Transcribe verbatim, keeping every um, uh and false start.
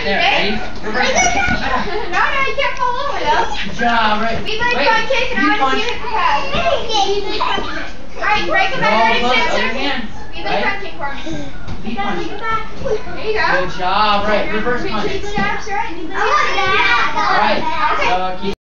There, ready? Reverse punch. No, no, you can't fall over though. Good job, right. We like Wait, pancakes and I want to see it pass. Alright, break them Roll out close, of other the hand. Be the Right. pancake for me. Be punch. There you go. Good job, right. Reverse punch. Two steps, right? I want that. Alright, Okay. so keep